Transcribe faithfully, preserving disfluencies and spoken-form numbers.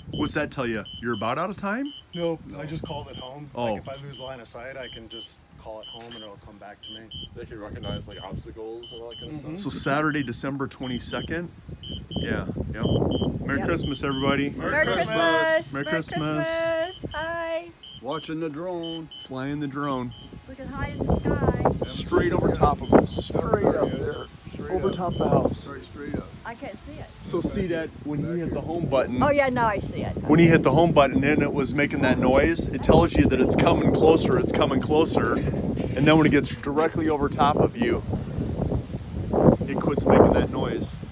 What's that tell you? You're about out of time? No, I just called it home. Oh. Like if I lose line of sight, I can just call it home and it'll come back to me. They can recognize like obstacles and all that kind of Mhm. stuff. So Saturday, December twenty-second. Yeah, yeah. Merry Yep. Christmas, everybody. Merry Merry Christmas. Christmas! Merry Christmas. Christmas! Hi! Watching the drone. Flying the drone. Looking high in the sky. Straight over top of us. Straight up there. Straight Over up. top the house. Straight, straight up. I can't see it. So see that when he hit the home button, Oh yeah, now I see it. when he hit the home button and it was making that noise, it tells you that it's coming closer, it's coming closer. And then when it gets directly over top of you, it quits making that noise.